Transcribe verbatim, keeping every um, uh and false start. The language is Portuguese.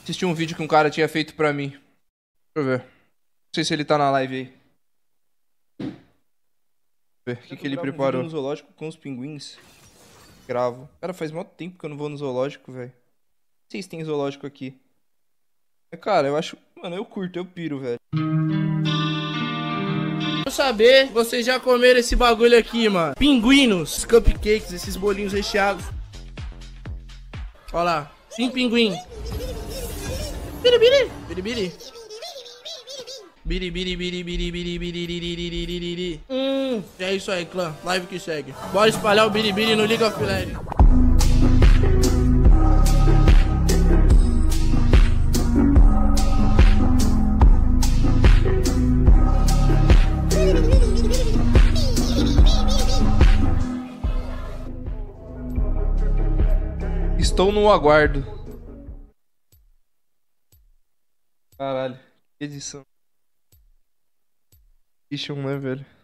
Assisti um vídeo que um cara tinha feito pra mim. Deixa eu ver. Não sei se ele tá na live aí. Deixa eu ver. O que, que ele preparou? Um no zoológico com os pinguins. Gravo. Cara, faz mó tempo que eu não vou no zoológico, velho. Não sei se tem zoológico aqui. Cara, eu acho... Mano, eu curto, eu piro, velho. Quero saber, vocês já comeram esse bagulho aqui, mano? Pinguinos, cupcakes, esses bolinhos recheados. Olha lá, sim, pinguim. Biribiri, biribiri. Biribiri, biribiri, biribiri, biribiri. Hum, é isso aí, clã. Live que segue. Bora espalhar o biribiri no League of Legends. Estou no aguardo. Caralho, que edição. Edition, né, velho?